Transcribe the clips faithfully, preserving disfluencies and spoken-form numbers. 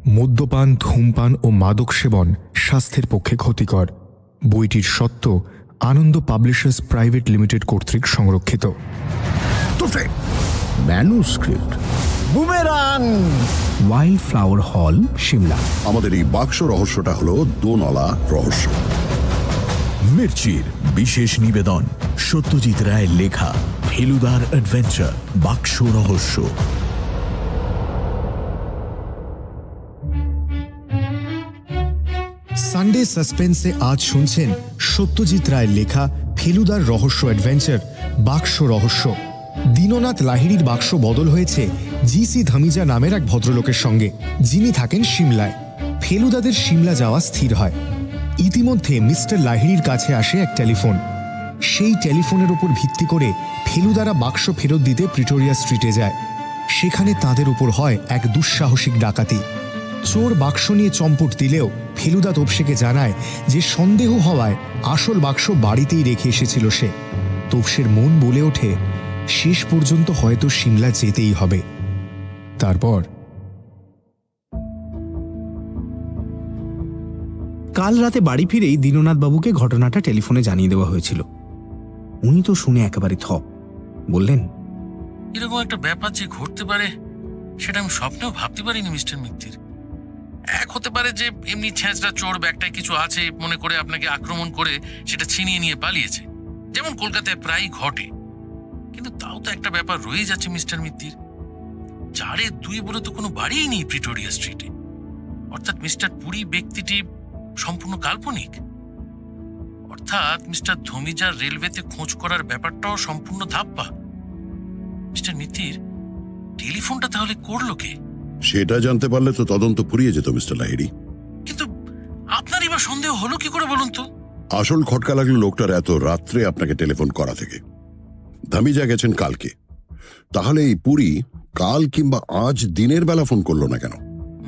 মদ্যপান, ধূমপান ও মাদক সেবন স্বাস্থ্যের পক্ষে ক্ষতিকর। বইটির সত্ত্ব আনন্দ পাবলিশার্স প্রাইভেট লিমিটেড কর্তৃক সংরক্ষিত। ম্যানুস্ক্রিপ্ট বুমেরাং, ওয়াইল্ড ফ্লাওয়ার হল, সিমলা। আমাদের এই বাক্স রহস্যটা হলো দোনলা রহস্য। মির্চির বিশেষ নিবেদন, সত্যজিৎ রায়ের লেখা ফেলুদার অ্যাডভেঞ্চার বাক্স রহস্য। সানডে সাসপেন্সে আজ শুনছেন সত্যজিৎ রায়ের লেখা ফেলুদার রহস্য অ্যাডভেঞ্চার বাক্স রহস্য। দীননাথ লাহিড়ির বাক্স বদল হয়েছে জি সি ধামিজা নামের এক ভদ্রলোকের সঙ্গে, যিনি থাকেন সিমলায়। ফেলুদাদের সিমলা যাওয়া স্থির হয়। ইতিমধ্যে মিস্টার লাহিড়ির কাছে আসে এক টেলিফোন। সেই টেলিফোনের উপর ভিত্তি করে ফেলুদারা বাক্স ফেরত দিতে প্রিটোরিয়া স্ট্রিটে যায়। সেখানে তাদের উপর হয় এক দুঃসাহসিক ডাকাতি। চোর বাক্স নিয়ে চম্পট দিলেও ফেলুদা তোপসেকে জানায় যে সন্দেহ হওয়ায় আসল বাক্স বাড়িতেই রেখে এসেছিল সে। তোপসের মন বলে ওঠে শেষ পর্যন্ত হয়তো সিমলা যেতেই হবে। তারপর কাল রাতে বাড়ি ফিরেই দীননাথ বাবুকে ঘটনাটা টেলিফোনে জানিয়ে দেওয়া হয়েছিল। উনি তো শুনে একেবারে থ। বললেন, এরকম একটা ব্যাপার যে ঘটতে পারে সেটা আমি স্বপ্নেও ভাবতে পারিনি মিস্টার মিত্তির। এক হতে পারে যে এমনি ছেঁচড়া চোর ব্যাগটায় কিছু আছে মনে করে আপনাকে আক্রমণ করে সেটা ছিনিয়ে নিয়ে পালিয়েছে, যেমন কলকাতায় প্রায়ই ঘটে। কিন্তু তাও তো একটা ব্যাপার রয়ে যাচ্ছে মিস্টার মিত্তির। চারে দুই বলে তো কোনো বাড়িই নেই প্রিটোরিয়া স্ট্রিটে। অর্থাৎ মিস্টার পুরী ব্যক্তিটি সম্পূর্ণ কাল্পনিক। অর্থাৎ মিস্টার ধমিজার রেলওয়েতে খোঁজ করার ব্যাপারটাও সম্পূর্ণ ধাপ্পা। মিস্টার মিত্তির, টেলিফোনটা তাহলে করলো কে? সেটা জানতে পারলে তো তদন্ত পুড়িয়ে যেত মিস্টার লাহিড়ি। কিন্তু আপনারই বা সন্দেহ হলো কি করে বলুন তো? আসল খটকা লাগলো লোকটার এত রাত্রে আপনাকে টেলিফোন করা থেকে। ধামিজা গেছেন কালকে, তাহলে এই পুরী কাল কিংবা আজ দিনের বেলা ফোন করলো না কেন?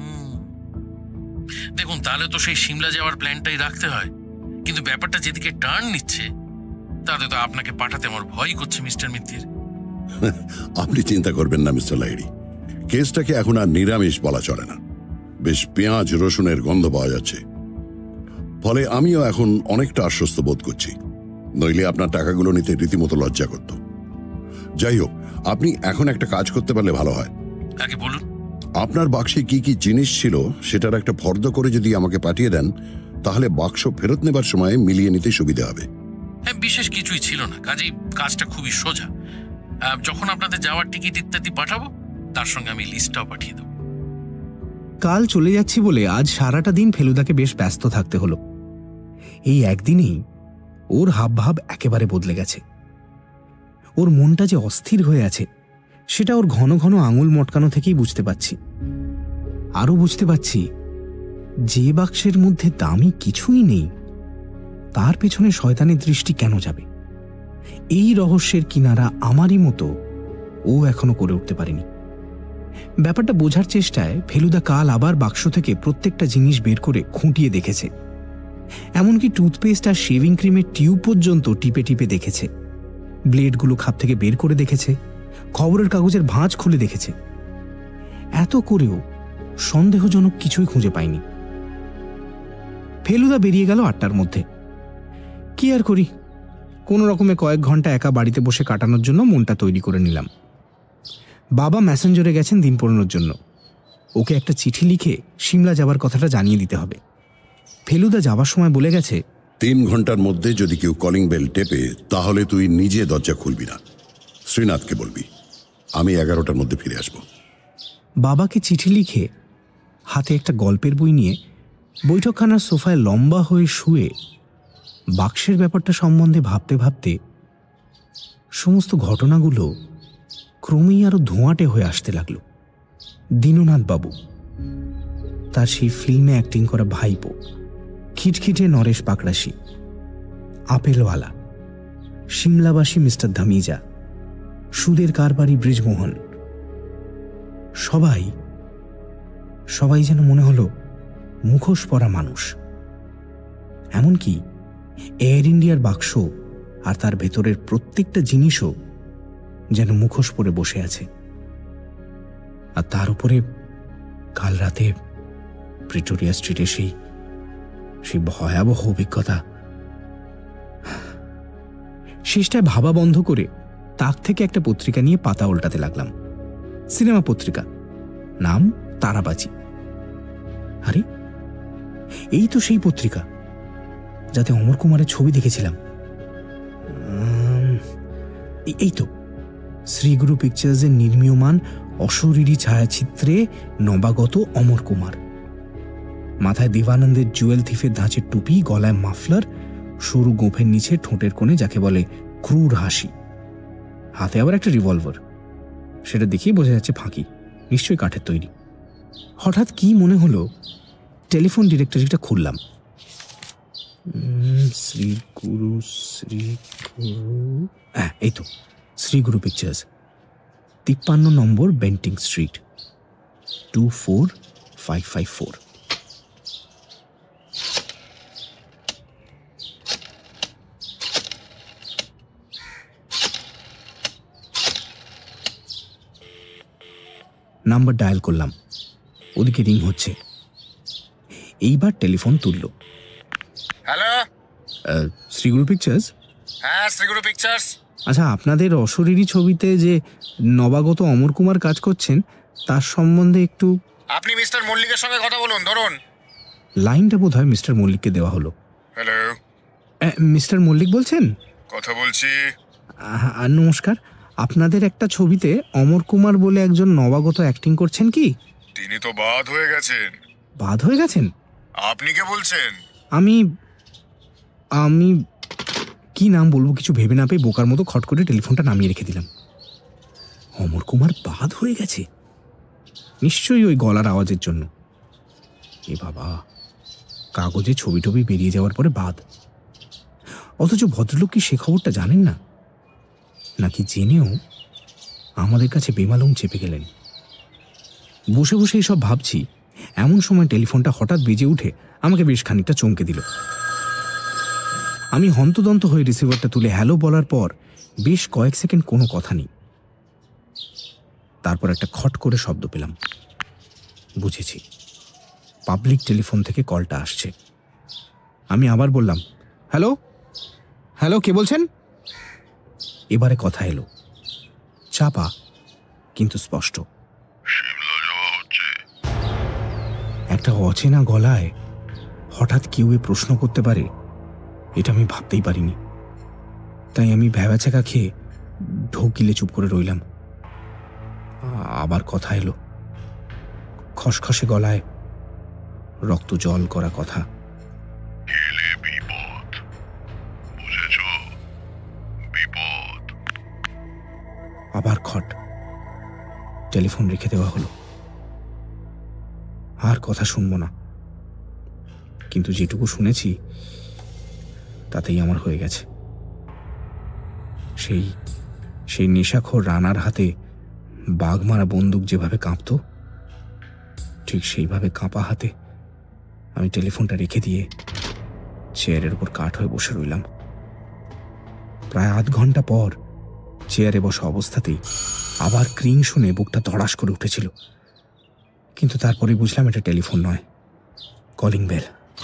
দেখুন, তাহলে তো সেই সিমলা যাওয়ার প্ল্যানটাই রাখতে হয়। কিন্তু ব্যাপারটা যেদিকে টার্ন নিচ্ছে তাতে তো আপনাকে পাঠাতে আমার ভয় করছে মিস্টার মিত্তির। আপনি চিন্তা করবেন না মিস্টার লাহিড়ি, কেসটাকে এখন আর নিরামিষ বলা চলে না। বেশ পেঁয়াজ রসুনের গন্ধ পাওয়া যাচ্ছে। ফলে আমিও এখন অনেকটা আশ্বস্ত বোধ করছি। নইলে আপনার টাকাগুলো নিতে রীতিমতো লজ্জা করত। যাই হোক, আপনি এখন একটা কাজ করতে পারলে ভালো হয়। আগে বলুন। আপনার বাক্সে কি কি জিনিস ছিল সেটার একটা ফর্দ করে যদি আমাকে পাঠিয়ে দেন, তাহলে বাক্স ফেরত নেবার সময় মিলিয়ে নিতে সুবিধা হবে। হ্যাঁ, বিশেষ কিছুই ছিল না, কাজেই কাজটা খুবই সোজা। যখন আপনাদের যাওয়ার টিকিট ইত্যাদি পাঠাবো তার সঙ্গে আমি লিস্টটাও পাঠিয়ে দেব। কাল চলে যাচ্ছি বলে আজ সারাটা দিন ফেলুদাকে বেশ ব্যস্ত থাকতে হলো। এই একদিনেই ওর হাবভাব একেবারে বদলে গেছে। ওর মনটা যে অস্থির হয়ে আছে সেটা ওর ঘন ঘন আঙুল মটকানো থেকেই বুঝতে পারছি। আরও বুঝতে পারছি যে বাক্সের মধ্যে দামি কিছুই নেই তার পেছনে শয়তানের দৃষ্টি কেন যাবে। এই রহস্যের কিনারা আমারই মতো ও এখনো করে উঠতে পারেনি। ব্যাপারটা বোঝার চেষ্টায় ফেলুদা কাল আবার বাক্স থেকে প্রত্যেকটা জিনিস বের করে খুঁটিয়ে দেখেছে। এমনকি টুথপেস্ট আর শেভিং ক্রিমের টিউব পর্যন্ত টিপে টিপে দেখেছে। ব্লেডগুলো খাপ থেকে বের করে দেখেছে, খবরের কাগজের ভাঁজ খুলে দেখেছে। এত করেও সন্দেহজনক কিছুই খুঁজে পায়নি। ফেলুদা বেরিয়ে গেল আটটার মধ্যে। কি আর করি, কোনো রকমে কয়েক ঘন্টা একা বাড়িতে বসে কাটানোর জন্য মনটা তৈরি করে নিলাম। বাবা ম্যাসেঞ্জারে গেছেন দিন পড়ানোর জন্য। ওকে একটা চিঠি লিখে সিমলা যাবার কথাটা জানিয়ে দিতে হবে। ফেলুদা যাবার সময় বলে গেছে, তিন ঘন্টার মধ্যে যদি কেউ কলিং বেল টেপে তাহলে তুই নিজে দরজা খুলবি না, শ্রীনাথকে বলবি। আমি এগারোটার মধ্যে ফিরে আসব। বাবাকে চিঠি লিখে হাতে একটা গল্পের বই নিয়ে বৈঠকখানার সোফায় লম্বা হয়ে শুয়ে বাক্সের ব্যাপারটা সম্বন্ধে ভাবতে ভাবতে সমস্ত ঘটনাগুলো ক্রমেই আরো ধোঁয়াটে হয়ে আসতে লাগল। দীননাথ বাবু, তার সেই ফিল্মে অ্যাক্টিং করা ভাইপো খিটখিটে নরেশ পাকড়াশি, আপেলওয়ালা, সিমলাবাসী মিস্টার ধামিজা, সুদের কারবারি ব্রিজমোহন, সবাই সবাই যেন মনে হলো মুখোশ পরা মানুষ। এমনকি এয়ার ইন্ডিয়ার বাক্স আর তার ভেতরের প্রত্যেকটা জিনিসও যেন মুখোশ পরে বসে আছে। আর তার উপরে কাল রাতে প্রিটোরিয়া স্ট্রিটে সেই সেই ভয়াবহ অভিজ্ঞতা। শেষটায় ভাবা বন্ধ করে তাক থেকে একটা পত্রিকা নিয়ে পাতা উল্টাতে লাগলাম। সিনেমা পত্রিকা, নাম তারাবাজি। আরে এই তো সেই পত্রিকা যাতে অমর কুমারের ছবি দেখেছিলাম। এই তো শ্রীগুরু পিকচার্সের নির্মীয়মান অশরীরী ছায়াচিত্রে নবাগত অমর কুমার, মাথায় দেবানন্দের জুয়েল থিফের ধাঁচের টুপি, গলায় মাফলার, সরু গোফের নিচে ঠোঁটের কোণে যাকে বলে ক্রূর হাসি, হাতে আবার একটা রিভলভার। সেটা দেখেই বোঝা যাচ্ছে ফাঁকি, নিশ্চয়ই কাঠের তৈরি। হঠাৎ কি মনে হলো, টেলিফোন ডিরেক্টরিটা খুললাম। শ্রীগুরু শ্রীগুরু হ্যাঁ এই তো শ্রীগুরু পিকচার্স, তিপ্পান্ন নম্বর Bentinck street, two four five five four. Number dial করলাম, ওদিকে রিং হচ্ছে। এইবার টেলিফোন তুলল। Hello, Shri Guru pictures? হ্যাঁ শ্রীগুরু পিকচার্স। আচ্ছা, আপনাদের অশরীরী ছবিতে যে নবাগত অমর কুমার কাজ করছেন তার সম্বন্ধে একটু। আপনি মিস্টার মল্লিকের সঙ্গে কথা বলুন, ধরুন। লাইনটা বোধ হয় মিস্টার মল্লিককে দেওয়া হলো। হ্যালো, মিস্টার মল্লিক বলছেন? কথা বলছি। নমস্কার, আপনাদের একটা ছবিতে অমর কুমার বলে একজন নবাগত অ্যাক্টিং করছেন কি? তিনি তো বাদ হয়ে গেছেন। বাদ হয়ে গেছেন? আপনি কে বলছেন? আমি আমি কি নাম বলবো কিছু ভেবে না পেয়ে বোকার মতো খট করে টেলিফোনটা নামিয়ে রেখে দিলাম। অমর কুমার বাদ হয়ে গেছে, নিশ্চয়ই ওই গলার আওয়াজের জন্য। এ বাবা, কাগজে ছবি টবি বেরিয়ে যাওয়ার পরে বাদ। অথচ ভদ্রলোক কি সে খবরটা জানেন না, নাকি জেনেও আমাদের কাছে বেমালুম চেপে গেলেন? বসে বসে এইসব ভাবছি, এমন সময় টেলিফোনটা হঠাৎ বেজে উঠে আমাকে বেশ খানিকটা চমকে দিল। আমি হন্তদন্ত হয়ে রিসিভারটা তুলে হ্যালো বলার পর বেশ কয়েক সেকেন্ড কোনো কথা নেই। তারপর একটা খট করে শব্দ পেলাম। বুঝেছি, পাবলিক টেলিফোন থেকে কলটা আসছে। আমি আবার বললাম, হ্যালো হ্যালো কে বলছেন? এবারে কথা এলো, চাপা কিন্তু স্পষ্ট। একটা অচেনা গলায় হঠাৎ কেউ এ প্রশ্ন করতে পারে, এটা আমি ভাবতেই পারিনি। তাই আমি ভ্যাবাচাকা খেয়ে ঢোক গিলে চুপ করে রইলাম। আবার কথা এলো, খসখসে গলায়, রক্ত জল করা কথা। আবার খট, টেলিফোন রেখে দেওয়া হলো। আর কথা শুনবো না, কিন্তু যেটুকু শুনেছি তাতেই আমার হয়ে গেছে। সেই সেই নেশাখোর রানার হাতে বাঘ মারা বন্দুক যেভাবে কাঁপত, ঠিক সেইভাবে কাঁপা হাতে আমি টেলিফোনটা রেখে দিয়ে চেয়ারের উপর কাঠ হয়ে বসে রইলাম। প্রায় আধ ঘন্টা পর চেয়ারে বসা অবস্থাতেই আবার ক্রিং শুনে বুকটা ধড়াস করে উঠেছিল, কিন্তু তারপরে বুঝলাম এটা টেলিফোন নয়, কলিং বেল।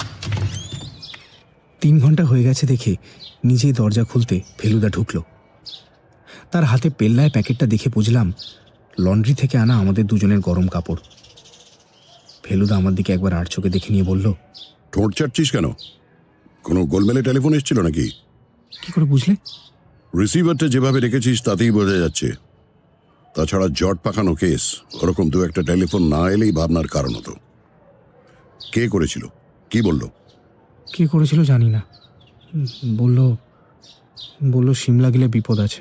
তিন ঘন্টা হয়ে গেছে দেখে নিজেই দরজা খুলতে ফেলুদা ঢুকলো। তার হাতে পেল্লায় প্যাকেটটা দেখে বুঝলাম লন্ড্রি থেকে আনা আমাদের দুজনের গরম কাপড়। ফেলুদা আমার দিকে একবার আর চোখে দেখে নিয়ে বলল, ঠোঁট চাটছিস কেন? কোনো গোলমেলে টেলিফোন এসেছিল নাকি? কি করে বুঝলে? রিসিভারটা যেভাবে রেখেছিস তাতেই বোঝা যাচ্ছে। তাছাড়া জট পাকানো কেস, ওরকম দু একটা টেলিফোন না এলেই ভাবনার কারণ হতো। কে করেছিল, কি বলল? কে করেছিল জানি না, বলল বলল সিমলা গেলে বিপদ আছে।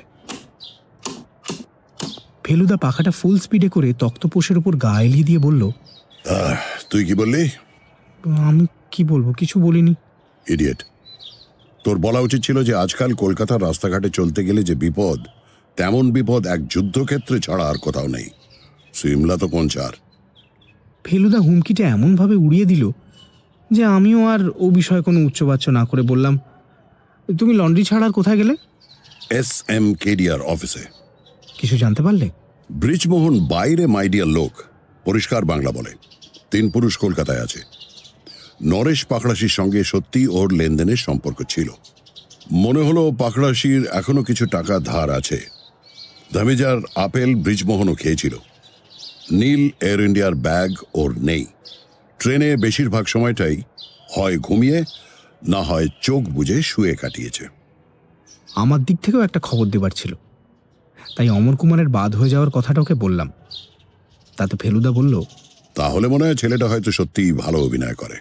ফেলুদা পাখাটা ফুল স্পিডে করে তক্তপোষের উপর গা এলিয়ে দিয়ে বলল, তুই কি বললি? আমি কি বলবো, কিছু বলিনি। ইডিয়েট, তোর বলা উচিত ছিল যে আজকাল কলকাতার রাস্তাঘাটে চলতে গেলে যে বিপদ, তেমন বিপদ এক যুদ্ধক্ষেত্রে ছাড়া আর কোথাও নেই। সিমলা তো কোন চার। ফেলুদা হুমকিটা এমনভাবে উড়িয়ে দিল যে আমিও আর ও বিষয়ে কোনো উচ্চবাচ্য না করে বললাম, তুমি লন্ড্রি ছাড়া আর কোথায় গেলে? এস এম কেডিআর অফিসে। কিছু জানতে পারলে? ব্রিজমোহন বাইরে মাইডিয়ার লোক, পরিষ্কার বাংলা বলে। তিন পুরুষ কলকাতায় আছে। নরেশ পাকড়াশির সঙ্গে সত্যি ওর লেনদেনের সম্পর্ক ছিল। মনে হলো পাকড়াশির এখনো কিছু টাকা ধার আছে। ধামিজার আপেল ব্রিজমোহনও খেয়েছিল। নীল এয়ার ইন্ডিয়ার ব্যাগ ওর নেই। ট্রেনে বেশিরভাগ সময়টাই হয় ঘুমিয়ে না হয় চোখ বুজে শুয়ে কাটিয়েছে। আমার দিক থেকেও একটা খবর দেবার ছিল, তাই অমর কুমারের বাদ হয়ে যাওয়ার কথাটা ওকে বললাম। তাতে ফেলুদা বলল, তাহলে মনে হয় ছেলেটা হয়তো সত্যিই ভালো অভিনয় করে।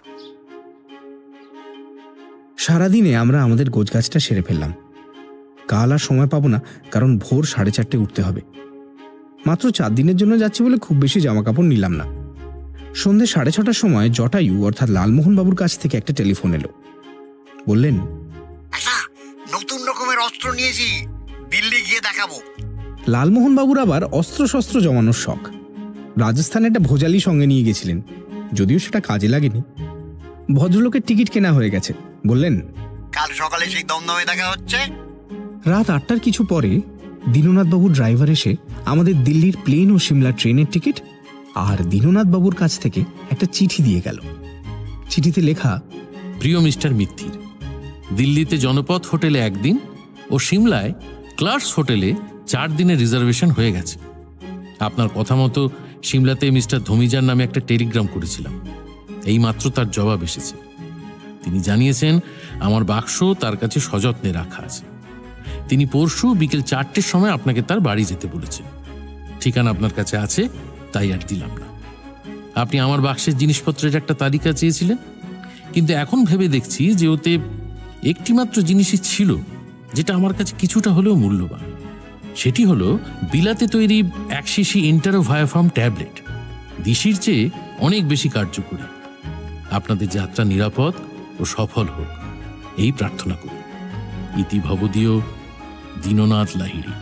সারাদিনে আমরা আমাদের গোছগাছটা সেরে ফেললাম। কাল আর সময় পাবো না, কারণ ভোর সাড়ে চারটে উঠতে হবে। মাত্র চার দিনের জন্য যাচ্ছি বলে খুব বেশি জামা কাপড় নিলাম না। সন্ধ্যে সাড়ে ছটার সময় জটায়ু অর্থাৎ লালমোহন বাবুর কাছ থেকে একটা টেলিফোন এলো। বললেন, একটা নতুন রকমের অস্ত্র নিয়েছি, দিল্লি গিয়ে দেখাবো। লালমোহন বাবুর আবার অস্ত্র শস্ত্র জমানোর শখ। রাজস্থানে একটা ভোজালি সঙ্গে নিয়ে গেছিলেন, যদিও সেটা কাজে লাগেনি। ভদ্রলোকের টিকিট কেনা হয়ে গেছে। বললেন, কাল সকালে সেই দমদমে দেখা হচ্ছে। রাত আটটার কিছু পরে দীননাথ বাবুর ড্রাইভার এসে আমাদের দিল্লির প্লেন ও সিমলা ট্রেনের টিকিট আর দীননাথ বাবুর কাছ থেকে একটা চিঠি দিয়ে গেল। চিঠিতে লেখা, প্রিয় মিস্টার মিত্তির, দিল্লিতে জনপথ হোটেলে একদিন ও সিমলায় ক্লার্কস হোটেলে চার দিনের রিজার্ভেশন হয়ে গেছে। আপনার কথা মতো সিমলাতে মিস্টার ধমিজার নামে একটা টেলিগ্রাম করেছিলাম। এই মাত্র তার জবাব এসেছে। তিনি জানিয়েছেন আমার বাক্স তার কাছে সযত্নে রাখা আছে। তিনি পরশু বিকেল চারটের সময় আপনাকে তার বাড়ি যেতে বলেছেন। ঠিকানা আপনার কাছে আছে, তাই আর দিলাম না। আপনি আমার বাক্সের জিনিসপত্রের একটা তালিকা চেয়েছিলেন, কিন্তু এখন ভেবে দেখছি যে ওতে একটিমাত্র জিনিসই ছিল যেটা আমার কাছে কিছুটা হলেও মূল্যবান। সেটি হলো বিলাতে তৈরি এক শিশি ইন্টারোভায়োফার্ম ট্যাবলেট, দিশির চেয়ে অনেক বেশি কার্যকরী। আপনাদের যাত্রা নিরাপদ ও সফল হোক, এই প্রার্থনা করি। ইতি ভবদীয়, দীননাথ লাহিড়ী।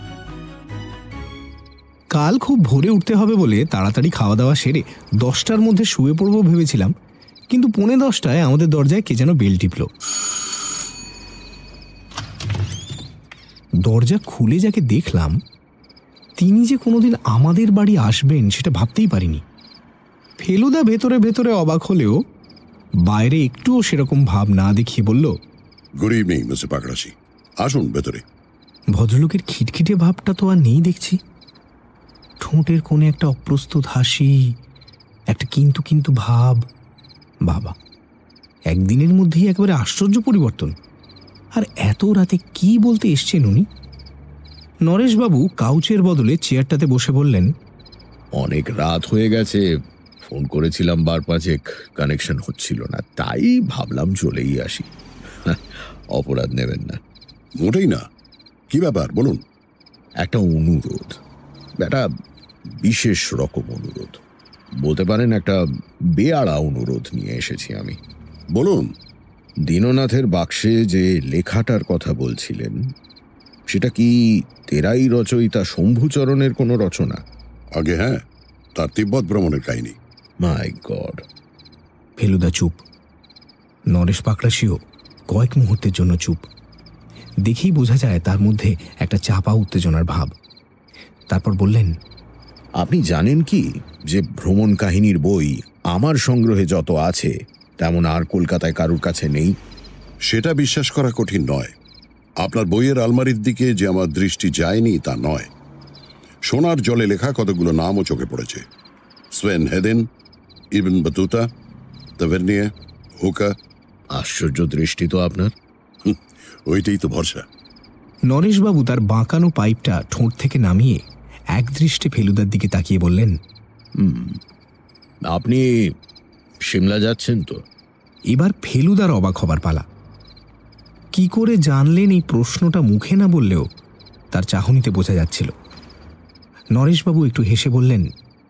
কাল খুব ভোরে উঠতে হবে বলে তাড়াতাড়ি খাওয়া দাওয়া সেরে দশটার মধ্যে শুয়ে পড়বো ভেবেছিলাম, কিন্তু পৌনে দশটায় আমাদের দরজায় কে যেন বেল টিপল। দরজা খুলে যাকে দেখলাম, তিনি যে কোনোদিন আমাদের বাড়ি আসবেন সেটা ভাবতেই পারিনি। ফেলুদা ভেতরে ভেতরে অবাক হলেও বাইরে একটুও সেরকম ভাব না দেখিয়ে বলল, গুড ইভিনিং মিস্টার পাকড়াশি, আসুন ভেতরে। ভদ্রলোকের খিটখিটে ভাবটা তো আর নেই দেখছি। ঠোঁটের কোণে একটা অপ্রস্তুত হাসি, একটা কিন্তু কিন্তু ভাব। বাবা, একদিনের মধ্যেই একেবারে আশ্চর্য পরিবর্তন। আর এত রাতে কি বলতে এসছেন উনি? নরেশবাবু কাউচের বদলে চেয়ারটাতে বসে বললেন, অনেক রাত হয়ে গেছে, ফোন করেছিলাম বার পাঁচেক, কানেকশন হচ্ছিল না, তাই ভাবলাম চলেই আসি। অপরাধ নেবেন না। মোটেই না। কি ব্যাপার বলুন। একটা অনুরোধ, একটা বিশেষ রকম অনুরোধ বলতে পারেন, একটা বেয়াড়া অনুরোধ নিয়ে এসেছি আমি। বলুন। দীননাথের বাক্সে যে লেখাটার কথা বলছিলেন, সেটা কি তেরাই রচয়িতা শম্ভুচরণের কোনো রচনা? আগে হ্যাঁ, তার তিব্বত ভ্রমণের কাহিনী। মাই গড। ফেলুদা চুপ। নরেশ পাকড়াশিও কয়েক মুহূর্তের জন্য চুপ। দেখেই বোঝা যায় তার মধ্যে একটা চাপা উত্তেজনার ভাব। তারপর বললেন, আপনি জানেন কি যে ভ্রমণ কাহিনীর বই আমার সংগ্রহে যত আছে তেমন আর কলকাতায় কারুর কাছে নেই? সেটা বিশ্বাস করা কঠিন নয়। আপনার বইয়ের আলমারির দিকে যে আমার দৃষ্টি যায়নি তা নয়। সোনার জলে লেখা কতগুলো নামও চোখে পড়েছে। Sven Hedin, Ibn Battuta, Tavernier, হুকা। আশ্চর্য দৃষ্টি তো আপনার। ওইটাই তো ভরসা। নরেশবাবু তার বাঁকানো পাইপটা ঠোঁট থেকে নামিয়ে একদৃষ্টে ফেলুদার দিকে তাকিয়ে বললেন, আপনি সিমলা যাচ্ছেন তো? এবার ফেলুদার অবাক হবার পালা। কি করে জানলেন এই প্রশ্নটা মুখে না বললেও তার চাহনিতে বোঝা যাচ্ছিল। নরেশবাবু একটু হেসে বললেন,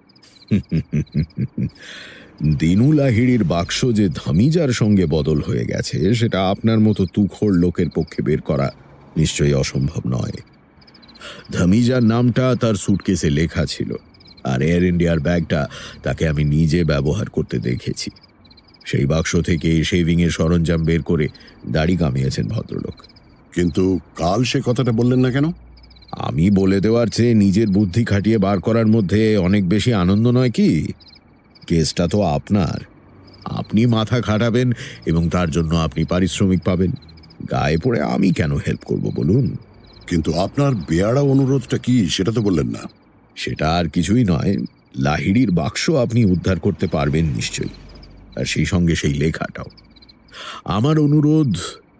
দিনু লাহিড়ির বাক্স যে ধামিজার সঙ্গে বদল হয়ে গেছে সেটা আপনার মতো তুখোড় লোকের পক্ষে বের করা নিশ্চয়ই অসম্ভব নয়। ধামিজার নামটা তার সুটকেসে লেখা ছিল, আর এয়ার ইন্ডিয়ার ব্যাগটা তাকে আমি নিজে ব্যবহার করতে দেখেছি। সেই বাক্স থেকে শেভিং এর সরঞ্জাম বের করে দাড়ি কামিয়েছেন ভদ্রলোক। কিন্তু কাল সে কথাটা বললেন না কেন? আমি বলে দেওয়ার চেয়ে নিজের বুদ্ধি খাটিয়ে বার করার মধ্যে অনেক বেশি আনন্দ নয় কি? কেসটা তো আপনার, আপনি মাথা খাটাবেন এবং তার জন্য আপনি পারিশ্রমিক পাবেন। গায়ে পড়ে আমি কেন হেল্প করব বলুন? কিন্তু আপনার বেয়ারা অনুরোধটা কি সেটা তো বললেন না। সেটা আর কিছুই নয়, লাহিড়ির বাক্স আপনি উদ্ধার করতে পারবেন নিশ্চয়ই, আর সেই সঙ্গে সেই লেখাটাও। আমার অনুরোধ,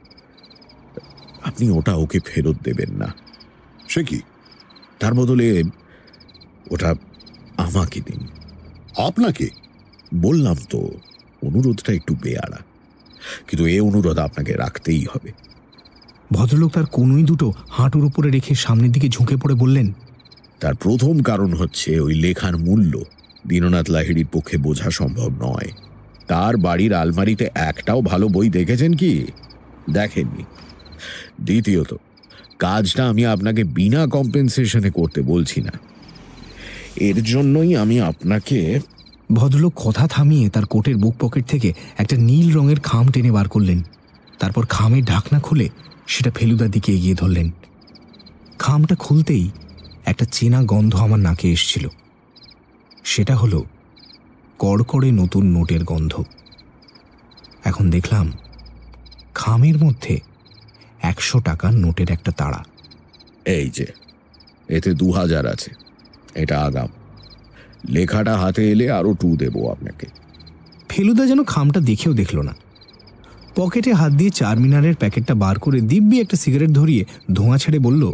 আপনি ওটা ওকে ফেরত দেবেন না। সে কি? তার বদলে ওটা আমাকে দিন। আপনাকে? বললাম তো, অনুরোধটা একটু বেয়ারা, কিন্তু এ অনুরোধ আপনাকে রাখতেই হবে। ভদ্রলোক তার কনুই দুটো হাঁটুর উপরে রেখে সামনের দিকে ঝুঁকে পড়ে বললেন, তার প্রথম কারণ হচ্ছে ওই লেখার মূল্য দীননাথ লাহিড়ির পক্ষে বোঝা সম্ভব নয়। তার বাড়ির আলমারিতে একটাও ভালো বই দেখেছেন কি? দেখেননি। দ্বিতীয়ত, কাজটা আমি আপনাকে বিনা কম্পেনসেশনে করতে বলছি না, এর জন্যই আমি আপনাকে। ভদ্রলোক কথা থামিয়ে তার কোটের বুক পকেট থেকে একটা নীল রঙের খাম টেনে বার করলেন। তারপর খামের ঢাকনা খুলে সেটা ফেলুদার দিকে এগিয়ে ধরলেন। খামটা খুলতেই একটা চেনা গন্ধ আমার নাকে এসছিল। সেটা হলো কড়কড়ে নতুন নোটের গন্ধ। এখন দেখলাম খামের মধ্যে একশো টাকার নোটের একটা তাড়া। এই যে, এতে দু হাজার আছে, এটা আগাম। লেখাটা হাতে এলে আরো টু দেবো আপনাকে। ফেলুদা যেন খামটা দেখেও দেখল না। পকেটে হাত দিয়ে চারমিনারের প্যাকেটটা বার করে দিব্যি একটা সিগারেট ধরিয়ে ধোঁয়া ছেড়ে বলল,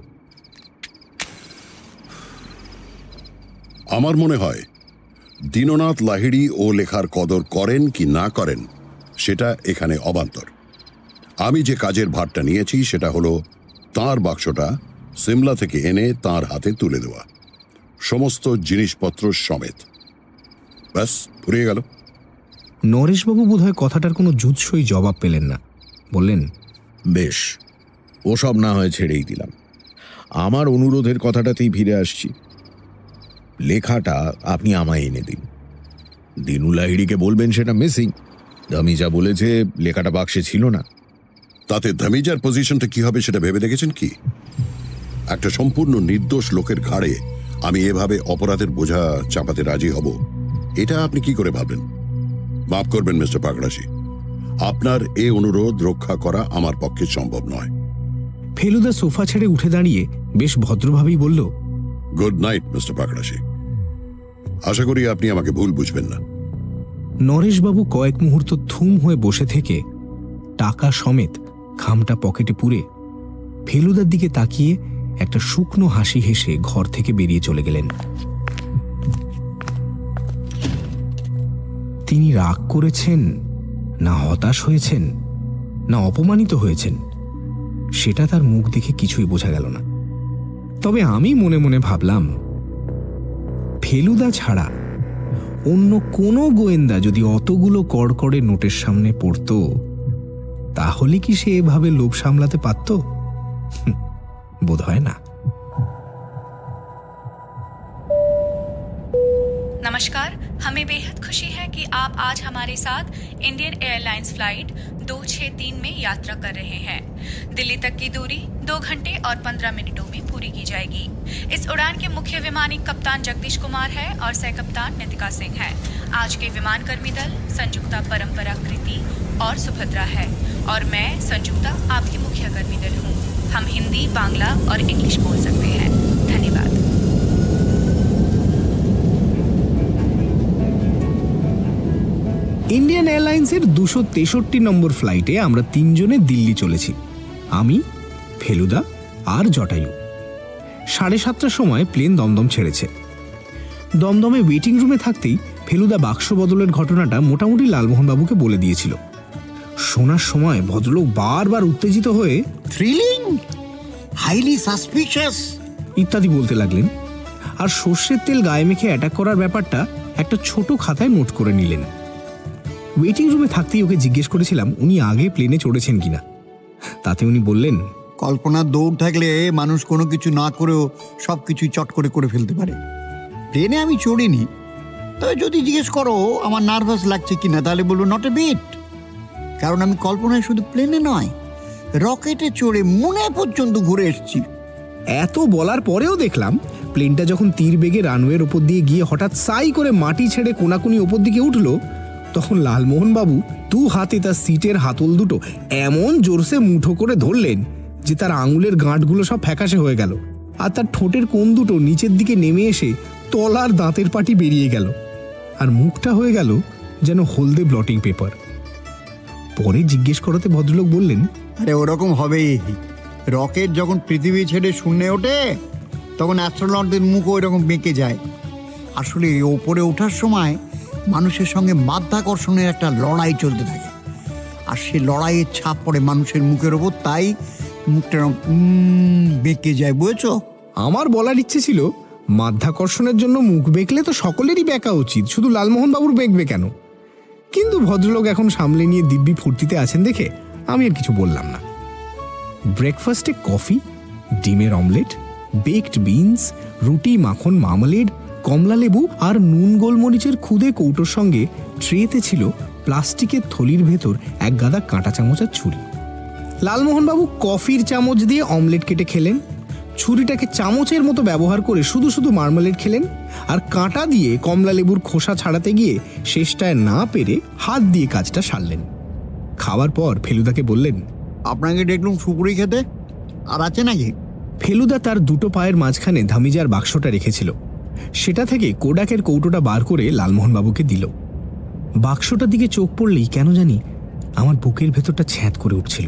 আমার মনে হয় দীননাথ লাহিড়ী ও লেখার কদর করেন কি না করেন সেটা এখানে অবান্তর। আমি যে কাজের ভারটা নিয়েছি সেটা হলো তাঁর বাক্সটা সিমলা থেকে এনে তাঁর হাতে তুলে দেওয়া, সমস্ত জিনিসপত্র সমেত। ব্যাস, ফুরিয়ে গেল। নরেশবাবু বোধহয় কথাটার কোনো জুৎসই জবাব পেলেন না। বললেন, বেশ, ওসব না হয় ছেড়েই দিলাম। আমার অনুরোধের কথাটাতেই ফিরে আসছি। লেখাটা আপনি আমায় এনে দিন। দিনু লাহিড়ীকে বলবেন সেটা মিসিং। ধামিজা বলেছে লেখাটা বাক্সে ছিল না। তাতে ধামিজার পজিশনটা কি হবে সেটা ভেবে দেখেছেন কি? একটা সম্পূর্ণ নির্দোষ লোকের ঘাড়ে আমি এভাবে অপরাধের বোঝা চাপাতে রাজি হব, এটা আপনি কি করে ভাবলেন? মাফ করবেন মিস্টার পাগড়াশি, আপনার এ অনুরোধ রক্ষা করা আমার পক্ষে সম্ভব নয়। ফেলুদা সোফা ছেড়ে উঠে দাঁড়িয়ে বেশ ভদ্রভাবেই বলল, গুড নাইট মিস্টার পাগড়াশি। আশা করি আপনি আমাকে ভুল বুঝবেন না। নরেশবাবু কয়েক মুহূর্ত থুম হয়ে বসে থেকে টাকা সমেত খামটা পকেটে পুরে ফেলুদার দিকে তাকিয়ে একটা শুকনো হাসি হেসে ঘর থেকে বেরিয়ে চলে গেলেন। তিনি রাগ করেছেন, না হতাশ হয়েছেন, না অপমানিত হয়েছেন, সেটা তার মুখ দেখে কিছুই বোঝা গেল না। তবে আমি মনে মনে ভাবলাম, ফেলুদা ছাড়া অন্য কোনো গোয়েন্দা যদি অতগুলো কড়কড়ে নোটের সামনে পড়ত, তাহলে কি সে এভাবে লোভ সামলাতে পারত? বোধ হয় না। नमस्कार, हमें बेहद खुशी है कि आप आज हमारे साथ इंडियन एयरलाइंस फ्लाइट दो छः तीन में यात्रा कर रहे हैं। दिल्ली तक की दूरी दो घंटे और पंद्रह मिनटों में पूरी की जाएगी। इस उड़ान के मुख्य विमानी कप्तान जगदीश कुमार है और सह कप्तान नितिका सिंह है। आज के विमान कर्मी दल संयुक्ता, परंपरा, कृति और सुभद्रा है और मैं संयुक्ता आपकी मुख्य कर्मी दल हूँ। हम हिंदी, बांग्ला और इंग्लिश बोल सकते हैं। धन्यवाद। ইন্ডিয়ান এয়ারলাইন্সের দুশো তেষট্টি নম্বর ফ্লাইটে আমরা তিনজনে দিল্লি চলেছি। আমি, ফেলুদা আর জটায়ু। সাড়ে সাতটার সময় প্লেন দমদম ছেড়েছে। দমদমে ওয়েটিং রুমে থাকতেই ফেলুদা বাক্স বদলের ঘটনাটা মোটামুটি লালমোহনবাবুকে বলে দিয়েছিল। শোনার সময় ভদ্রলোক বারবার উত্তেজিত হয়ে থ্রিলিং, হাইলি সাসপিশিয়াস ইত্যাদি বলতে লাগলেন, আর সর্ষের তেল গায়ে মেখে অ্যাটাক করার ব্যাপারটা একটা ছোট খাতায় নোট করে নিলেন। ওয়েটিং রুমে থাকতেই ওকে জিজ্ঞেস করেছিলাম উনি আগে প্লেনে চড়েছেন কিনা। তাতে উনি বললেন, কল্পনার দৌড় থাকলে মানুষ কোনো কিছু না করেও সব কিছুই চট করে করে ফেলতে পারে। প্লেনে আমি চড়িনি, তবে যদি জিজ্ঞেস করো আমার নার্ভাস লাগছে কিনা, তাহলে বলবো নট এ বিট। কারণ আমি কল্পনায় শুধু প্লেনে নয়, রকেটে চড়ে মুনে পর্যন্ত ঘুরে এসেছি। এত বলার পরেও দেখলাম প্লেনটা যখন তীর বেগে রানওয়ের ওপর দিয়ে গিয়ে হঠাৎ সাই করে মাটি ছেড়ে কোনাকুনি ওপর দিকে উঠল, তখন লালমোহন বাবু দু হাতে তার সিটের হাতল দুটো এমন জোরসে মুঠো করে ধরলেন যে তার আঙুলের গাঁটগুলো সব ফ্যাকাশে হয়ে গেল, আর তার ঠোঁটের কোণ দুটো নিচের দিকে নেমে এসে তলার দাঁতের পাটি বেরিয়ে গেল, আর মুখটা হয়ে গেল যেন হলদে ব্লটিং পেপার। পরে জিজ্ঞেস করাতে ভদ্রলোক বললেন, আরে ওরকম হবেই। রকেট যখন পৃথিবী ছেড়ে শূন্যে ওঠে তখন অ্যাস্ট্রোনটদের মুখ ওই রকম বেঁকে যায়। আসলে ওপরে ওঠার সময় মানুষের সঙ্গে মাধ্যাকর্ষণের একটা লড়াই চলতে থাকে, আর সেই লড়াইয়ের ছাপ পড়ে মানুষের মুখের ওপর, তাই মুখটা বেঁকে যায়, বুঝেছো? আমার বলার ইচ্ছে ছিল মাধ্যাকর্ষণের জন্য মুখ বেঁকলে তো সকলেরই বেঁকা উচিত, শুধু লালমোহন বাবুর বেঁকবে কেন? কিন্তু ভদ্রলোক এখন সামলে নিয়ে দিব্যি ফুর্তিতে আছেন দেখে আমি আর কিছু বললাম না। ব্রেকফাস্টে কফি, ডিমের অমলেট, বেকড বিনস, রুটি, মাখন, মার্মালেড, কমলা লেবু আর নুন গোলমরিচের খুদে কৌটোর সঙ্গে ট্রেতে ছিল প্লাস্টিকের থলির ভেতর এক গাদা কাঁটা চামচ আর ছুরি। লালমোহনবাবু কফির চামচ দিয়ে অমলেট কেটে খেলেন, ছুরিটাকে চামচের মতো ব্যবহার করে শুধু শুধু মার্মালেড খেলেন, আর কাঁটা দিয়ে কমলা লেবুর খোসা ছাড়াতে গিয়ে শেষটায় না পেরে হাত দিয়ে কাজটা সারলেন। খাওয়ার পর ফেলুদাকে বললেন, আপনাকে দেখলুম সুপুরি খেতে, আর আছে নাকি? ফেলুদা তার দুটো পায়ের মাঝখানে ধামিজার বাক্সটা রেখেছিল, সেটা থেকে কোডাকের কৌটোটা বার করে লালমোহনবাবুকে দিল। বাক্সটার দিকে চোখ পড়লেই কেন জানি আমার বুকের ভেতরটা ছ্যাঁত করে উঠছিল।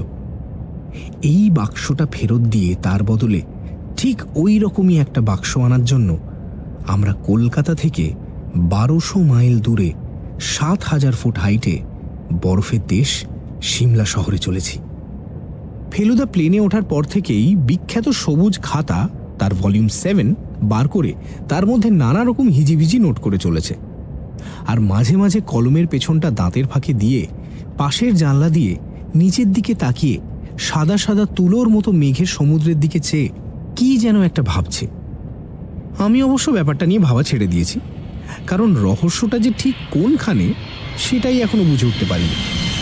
এই বাক্সটা ফেরত দিয়ে তার বদলে ঠিক ওই রকমই একটা বাক্স আনার জন্য আমরা কলকাতা থেকে বারোশো মাইল দূরে সাত হাজার ফুট হাইটে বরফের দেশ সিমলা শহরে চলেছি। ফেলুদা প্লেনে ওঠার পর থেকেই বিখ্যাত সবুজ খাতা তার ভলিউম সেভেন বার করে তার মধ্যে নানা রকম হিজিবিজি নোট করে চলেছে, আর মাঝে মাঝে কলমের পেছনটা দাঁতের ফাঁকে দিয়ে পাশের জানলা দিয়ে নিচের দিকে তাকিয়ে সাদা সাদা তুলোর মতো মেঘের সমুদ্রের দিকে চেয়ে কি যেন একটা ভাবছে। আমি অবশ্য ব্যাপারটা নিয়ে ভাবা ছেড়ে দিয়েছি, কারণ রহস্যটা যে ঠিক কোনখানে সেটাই এখনো বুঝে উঠতে পারিনি।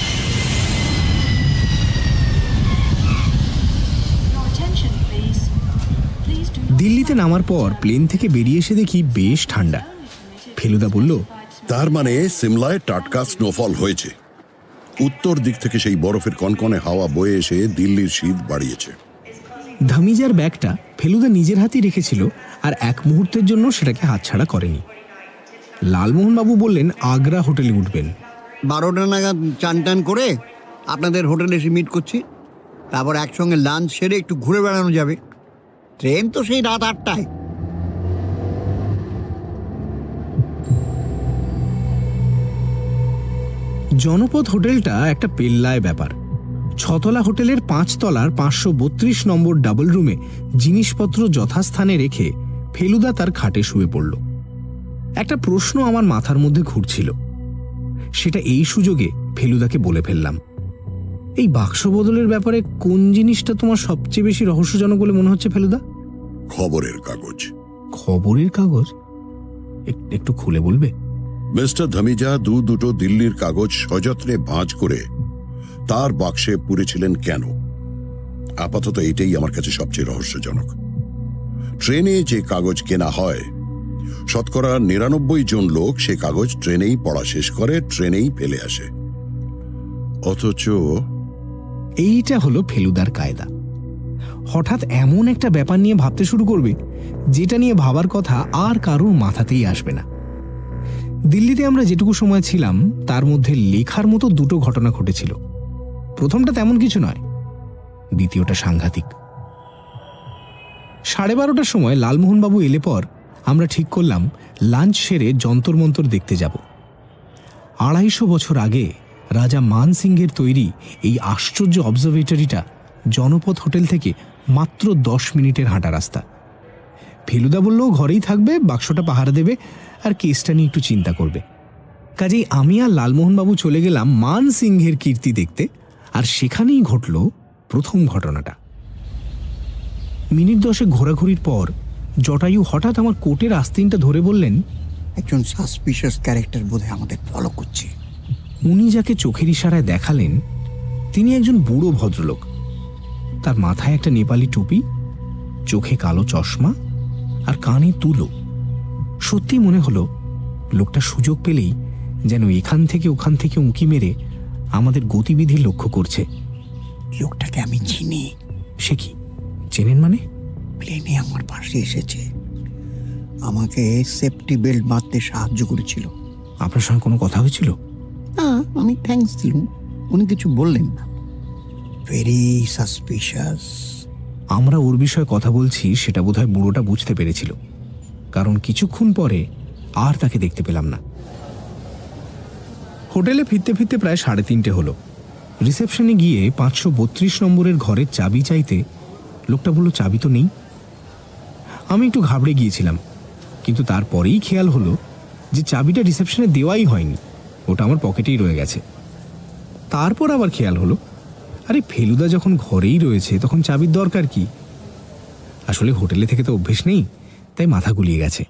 দিল্লিতে নামার পর প্লেন থেকে বেরিয়ে এসে দেখি বেশ ঠান্ডা। ফেলুদা বলল, তার মানে সিমলায় টাটকা স্নোফল হয়েছে। উত্তর দিক থেকে সেই বরফের কনকনে হাওয়া বয়ে এসে দিল্লির শীত বাড়িয়েছে। ধামিজার ব্যাগটা ফেলুদা নিজের হাতেই রেখেছিল, আর এক মুহূর্তের জন্য সেটাকে হাতছাড়া করেনি। লালমোহনবাবু বললেন আগ্রা হোটেলে উঠবেন। বারোটা নাগাদ চান টান করে আপনাদের হোটেলে এসে মিট করছি, তারপর একসঙ্গে লাঞ্চ সেরে একটু ঘুরে বেড়ানো যাবে। ট্রেন তো সেই রাত আটটায়। জনপদ হোটেলটা একটা পেল্লায় ব্যাপার। ছতলা হোটেলের পাঁচতলার পাঁচশো বত্রিশ নম্বর ডাবল রুমে জিনিসপত্র যথাস্থানে রেখে ফেলুদা তার খাটে শুয়ে পড়ল। একটা প্রশ্ন আমার মাথার মধ্যে ঘুরছিল, সেটা এই সুযোগে ফেলুদাকে বলে ফেললাম। এই বাক্স বদলের ব্যাপারে কোন জিনিসটা তোমার সবচেয়ে বেশি রহস্যজনক বলে মনে হচ্ছে ফেলুদা? খবরের কাগজ। খবরের কাগজ? একটু খুলে বলবে? মিস্টার ধামিজা দু দুটো দিল্লির কাগজ সযত্নে ভাঁজ করে তার বাক্সে পুরেছিলেন কেন? আপাতত এটাই আমার কাছে সবচেয়ে রহস্যজনক। ট্রেনে যে কাগজ কেনা হয়, শতকরা নিরানব্বই জন লোক সে কাগজ ট্রেনেই পড়া শেষ করে ট্রেনেই ফেলে আসে, অথচ এইটা হলো ফেলুদার কায়দা। হঠাৎ এমন একটা ব্যাপার নিয়ে ভাবতে শুরু করবে যেটা নিয়ে ভাবার কথা আর কারোর মাথাতেই আসবে না। দিল্লিতে আমরা যেটুকু সময় ছিলাম তার মধ্যে লেখার মতো দুটো ঘটনা ঘটেছিল। প্রথমটা তেমন কিছু নয়, দ্বিতীয়টা সাংঘাতিক। সাড়ে বারোটার সময় লালমোহনবাবু এলে পর আমরা ঠিক করলাম লাঞ্চ সেরে যন্তর মন্তর দেখতে যাব। আড়াইশো বছর আগে রাজা মান সিংহের তৈরি এই আশ্চর্য অবজারভেটরিটা জনপদ হোটেল থেকে মাত্র দশ মিনিটের হাঁটা রাস্তা। ফেলুদা বলল ঘরেই থাকবে, বাক্সটা পাহারা দেবে, আর কেসটা নিয়ে একটু চিন্তা করবে। কাজেই আমি আর লালমোহনবাবু চলে গেলাম মান সিংহের কীর্তি দেখতে, আর সেখানেই ঘটল প্রথম ঘটনাটা। মিনিট দশে ঘোরাঘুরির পর জটায়ু হঠাৎ আমার কোটের আস্তিনটা ধরে বললেন, একজন সাসপিশিয়াস ক্যারেক্টার বোধহয় আমাদের ফলো করছে। উনি যাকে চোখের ইশারায় দেখালেন তিনি একজন বুড়ো ভদ্রলোক। তার মাথায় একটা নেপালি টুপি, চোখে কালো চশমা, আর কানে তুলো। সত্যি মনে হলো লোকটা সুযোগ পেলেই যেন এখান থেকে ওখান থেকে উঁকি মেরে আমাদের গতিবিধি লক্ষ্য করছে। লোকটাকে আমি চিনি। সে কি চেনেন মানে? প্লেনে আমার পাশে এসেছে, আমাকে সেফটি বেল্ট বাঁধতে সাহায্য করেছিল। আপনার সঙ্গে কোনো কথা হয়েছিল? না, আমি থ্যাঙ্কস দিলাম, উনি কিছু বললেন না। Very suspicious. আমরা ওর বিষয়ে কথা বলছি সেটা বোধহয় বুড়োটা বুঝতে পেরেছিল, কারণ কিছুক্ষণ পরে আর তাকে দেখতে পেলাম না। হোটেলে ফিরতে ফিরতে প্রায় সাড়ে তিনটে হলো। রিসেপশনে গিয়ে পাঁচশো বত্রিশ নম্বরের ঘরের চাবি চাইতে লোকটা বলল চাবি তো নেই। আমি একটু ঘাবড়ে গিয়েছিলাম, কিন্তু তারপরেই খেয়াল হলো যে চাবিটা রিসেপশনে দেওয়াই হয়নি, ওটা আমার পকেটেই রয়ে গেছে। তারপর আবার খেয়াল হলো আরে ফেলুদা যখন ঘরেই রয়েছে তখন চাবির দরকার কি? আসলে হোটেলে থেকে তো অভ্যেস নেই, তাই মাথা গুলিয়ে গেছে।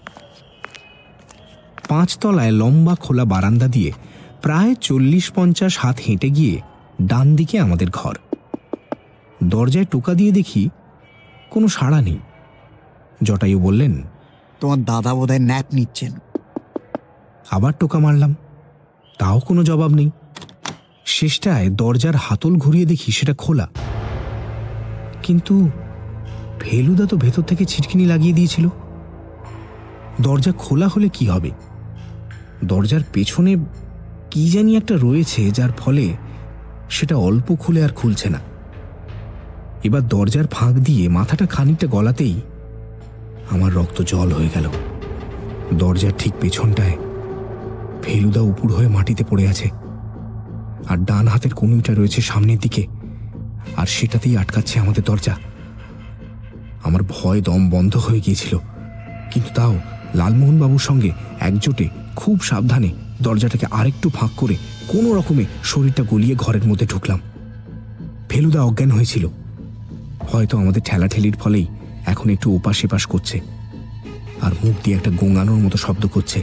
পাঁচতলায় লম্বা খোলা বারান্দা দিয়ে প্রায় চল্লিশ পঞ্চাশ হাত হেঁটে গিয়ে ডান দিকে আমাদের ঘর। দরজায় টোকা দিয়ে দেখি কোনো সাড়া নেই। জটায়ু বললেন, তোমার দাদা বোধহয় ন্যাপ নিচ্ছেন। আবার টোকা মারলাম, তাও কোনো জবাব নেই। শেষটায় দরজার হাতল ঘুরিয়ে দেখি সেটা খোলা, কিন্তু ফেলুদা তো ভেতর থেকে ছিটকিনি লাগিয়ে দিয়েছিল। দরজা খোলা হলে কি হবে? দরজার পেছনে কি জানি একটা রয়েছে, যার ফলে সেটা অল্প খুলে আর খুলছে না। এবার দরজার ফাঁক দিয়ে মাথাটা খানিকটা গলাতেই আমার রক্ত জল হয়ে গেল। দরজার ঠিক পেছনটায় ফেলুদা উপুড় হয়ে মাটিতে পড়ে আছে, আর ডান হাতের কনুইটা রয়েছে সামনের দিকে, আর সেটাতেই আটকাচ্ছে আমাদের দরজা। আমার ভয় দম বন্ধ হয়ে গিয়েছিল, কিন্তু তাও লালমোহনবাবুর সঙ্গে একজোটে খুব সাবধানে দরজাটাকে আরেকটু ফাঁক করে কোনো রকমে শরীরটা গলিয়ে ঘরের মধ্যে ঢুকলাম। ফেলুদা অজ্ঞান হয়েছিল, হয়তো আমাদের ঠেলাঠেলির ফলেই এখন একটু ওপাশ এপাশ করছে, আর মুখ দিয়ে একটা গোঙানোর মতো শব্দ করছে।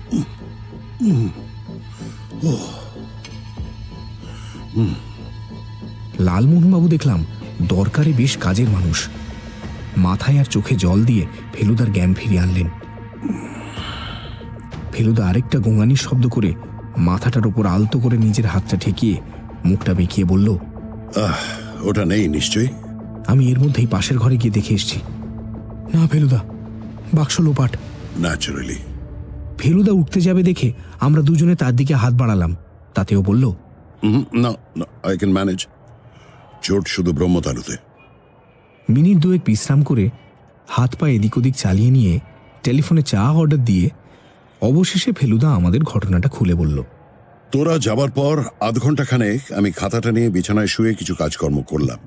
লালমোহনবাবু দেখলাম দরকারে বেশ কাজের মানুষ, মাথায় আর চোখে জল দিয়ে ফেলুদার জ্ঞান ফিরিয়ে আনলেন। ফেলুদা আরেকটা গোঙানির শব্দ করে মাথাটার উপর আলতো করে নিজের হাতটা ঠেকিয়ে মুখটা বেঁকিয়ে বলল, ওটা নেই নিশ্চয়ই। আমি এর মধ্যেই পাশের ঘরে গিয়ে দেখে এসছি। না ফেলুদা, বাক্স লোপাট। ন্যাচারালি। ফেলুদা উঠতে যাবে দেখে আমরা দুজনে তার দিকে হাত বাড়ালাম, তাতেও বলল, না আই ক্যান ম্যানেজ। চোট শুধু ব্রহ্মতালুতে। মিনিট দুয়েক বিশ্রাম করে হাত পা এদিক ওদিক চালিয়ে নিয়ে টেলিফোনে চা অর্ডার দিয়ে অবশেষে ফেলুদা আমাদের ঘটনাটা খুলে বলল। তোরা যাবার পর আধ ঘন্টা খানেক আমি খাতাটা নিয়ে বিছানায় শুয়ে কিছু কাজকর্ম করলাম।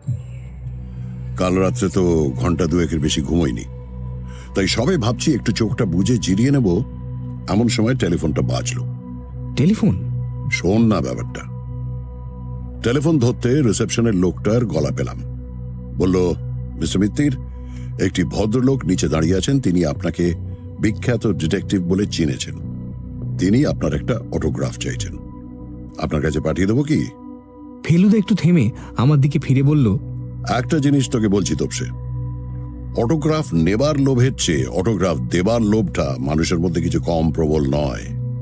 কাল রাত্রে তো ঘন্টা দুয়েকের বেশি ঘুমোইনি, তাই সবে ভাবছি একটু চোখটা বুজে জিরিয়ে নেব, এমন সময় টেলিফোনটা বাজলো। টেলিফোন? শোন না ব্যাপারটা। টেলিফোন ধরতে রিসেপশনের লোকটার গলা পেলাম। বলল, মিস্টার মিত্তির, একটি ভদ্রলোক নিচে দাঁড়িয়ে আছেন, তিনি আপনাকে বিখ্যাত ডিটেকটিভ বলে চিনেছেন। তিনি আপনার একটা অটোগ্রাফ চাইছেন, আপনার কাছে পাঠিয়ে দেবো কি? ফেলুদা একটু থেমে আমার দিকে ফিরে বলল, একটা জিনিস তোকে বলছি তপসে, অটোগ্রাফ নেবার লোভের চেয়ে অটোগ্রাফ দেবার লোভটা মানুষের মধ্যে কিছু কম প্রবল নয়।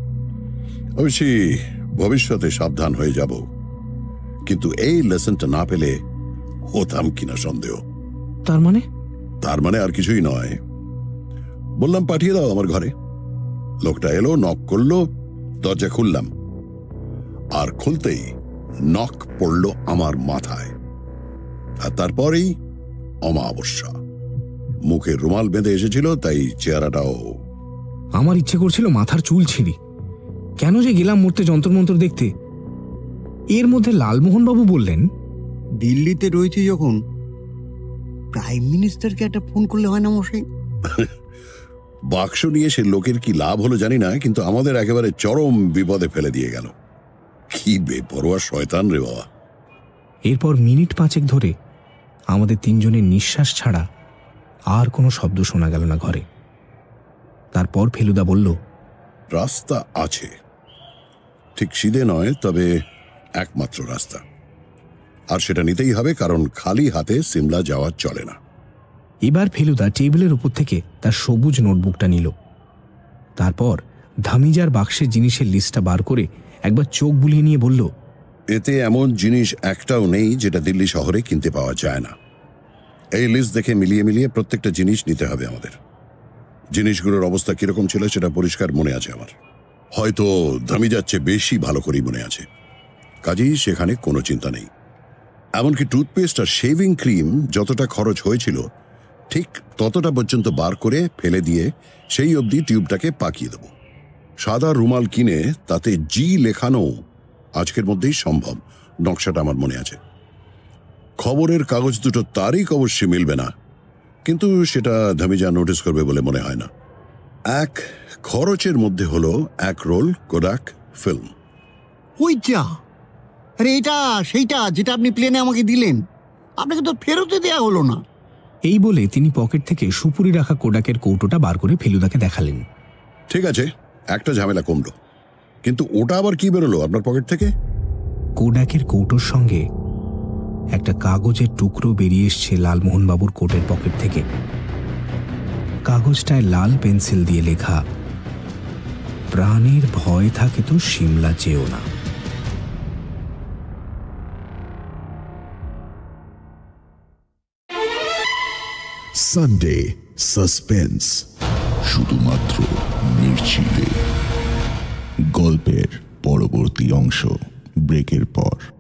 অবশ্যই ভবিষ্যতে সাবধান হয়ে যাব, কিন্তু এই লেসনটা না পেলে হতাম কিনা সন্দেহ। তার মানে? তার মানে আর কিছুই নয়। বললাম পাঠিয়ে দাও আমার ঘরে। লোকটা এলো, নক করলো, দরজা খুললাম, আর খুলতেই নক পড়ল আমার মাথায়, আর তারপরেই অমাবস্যা। মুখে রুমাল বেঁধে এসেছিল, তাই চেহারাটাও। আমার ইচ্ছে করছিল মাথার চুল ছিঁড়ি। কেন যে গেলাম মরতে যন্ত্র মন্ত্র দেখতে। এর মধ্যে লালমোহনবাবু বললেন, দিল্লিতে রয়েছে যখন, প্রাইম মিনিস্টারকে একটা ফোন করলে হয় না মশাই? বাক্স নিয়ে সে লোকের কি লাভ হলো জানি না, কিন্তু আমাদের একেবারে চরম বিপদে ফেলে দিয়ে গেল। কি বেপরোয়া শয়তান রে বাবা। এরপর মিনিট পাঁচেক ধরে আমাদের তিনজনের নিঃশ্বাস ছাড়া আর কোনো শব্দ শোনা গেল না ঘরে। তারপর ফেলুদা বলল, রাস্তা আছে, ঠিক সিধে নয়, তবে একমাত্র রাস্তা, আর সেটা নিতেই হবে, কারণ খালি হাতে সিমলা যাওয়া চলে না। এবার ফেলুদা টেবিলের উপর থেকে তার সবুজ নোটবুকটা নিল। তারপর ধামিজার বাক্সের জিনিসের লিস্টটা বার করে একবার চোখ বুলিয়ে নিয়ে বলল, এতে এমন জিনিস একটাও নেই যেটা দিল্লি শহরে কিনতে পাওয়া যায় না। এই লিস্ট দেখে মিলিয়ে মিলিয়ে প্রত্যেকটা জিনিস নিতে হবে আমাদের। জিনিসগুলোর অবস্থা কিরকম ছিল সেটা পরিষ্কার মনে আছে আমার। হয়তো ধামিজার চেয়ে বেশি ভালো করেই মনে আছে, কাজেই সেখানে কোনো চিন্তা নেই। এমনকি টুথপেস্ট আর শেভিং ক্রিম যতটা খরচ হয়েছিল ঠিক ততটা পর্যন্ত বার করে ফেলে দিয়ে সেই অবধি টিউবটাকে পাকিয়ে দেব। সাদা রুমাল কিনে তাতে জি লেখানো আজকের মধ্যেই সম্ভব, নকশাটা আমার মনে আছে। খবরের কাগজ দুটো তারিখ অবশ্যই মিলবে না, কিন্তু সেটা ধামিজা নোটিস করবে বলে মনে হয় না। এক খরচের মধ্যে হলো এক রোল কোডাক ফিল্ম। ওই যা, আরে এটা সেইটা যেটা আপনি প্লেনে আমাকে দিলেন, আপনাকে তো ফেরতে দেয়া হলো না। এই বলে তিনি পকেট থেকে সুপুরি রাখা কোডাকের কৌটোটা বার করে ফেলুদাকে দেখালেন। ঠিক আছে, একটা ঝামেলা কমলো, কিন্তু ওটা আবার কি বেরোলো আপনার পকেট থেকে? কোডাকের কৌটোর সঙ্গে একটা কাগজের টুকরো বেরিয়ে এসছে লালমোহনবাবুর কোটের পকেট থেকে। কাগজটায় লাল পেন্সিল দিয়ে লেখা, প্রাণের ভয় থাকে তো সিমলা যেও না। সানডে সাসপেন্স, শুধুমাত্র মির্চিতে। গল্পের পরবর্তী অংশ ব্রেকের পর।